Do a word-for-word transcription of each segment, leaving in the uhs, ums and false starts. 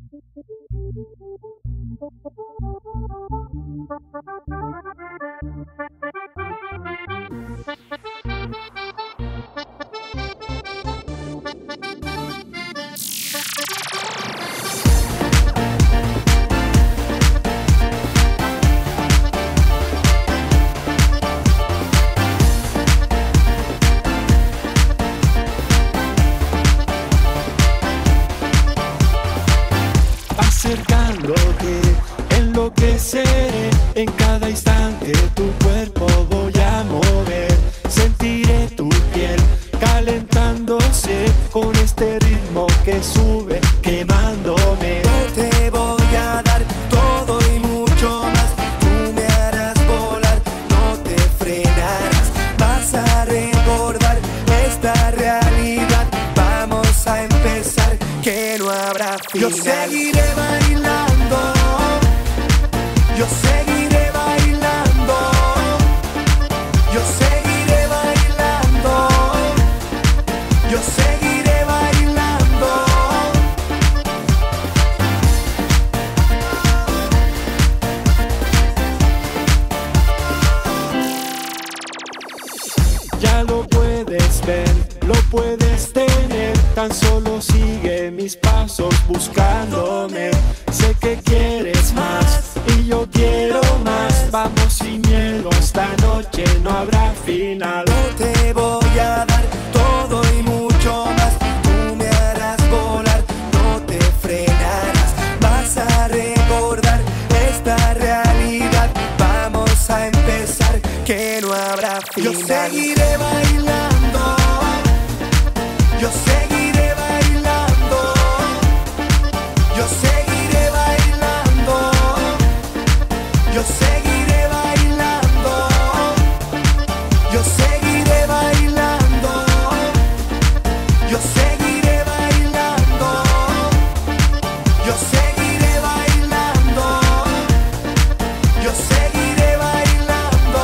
Acercándote, enloqueceré. En cada instante tu cuerpo voy a mover. Sentiré tu piel calentándose con este ritmo que sube, quemándome. Yo te voy a dar todo y mucho más. Tú me harás volar, no te frenarás. Vas a recordar esta realidad. Vamos a empezar, que no habrá final. Yo seguiré bailando, yo seguiré bailando, yo seguiré bailando, yo seguiré bailando. Ya lo puedes ver, lo puedes tener. Tan solo sigue mis pasos buscándome. Sé que quieres más y yo quiero más. Vamos sin miedo, esta noche no habrá final. Yo te voy a dar todo y mucho más. Tú me harás volar, no te frenarás. Vas a recordar esta realidad. Vamos a empezar, que no habrá final. Yo seguiré bailando, yo seguiré bailando, yo seguiré bailando, yo seguiré bailando, yo seguiré bailando, yo seguiré bailando, yo seguiré bailando, yo seguiré bailando.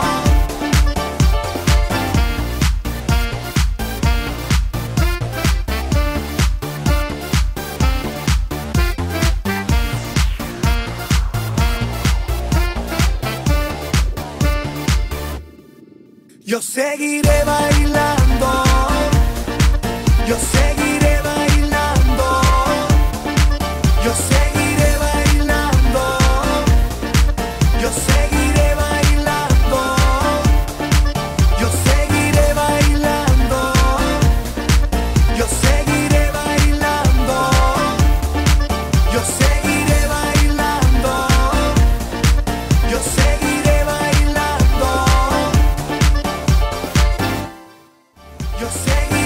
Yo seguiré bailando, yo seguiré bailando, yo seguiré bailando, yo seguiré bailando, yo seguiré bailando, yo seguiré bailando, yo seguiré bailando, yo seguiré bailando. Yo seguiré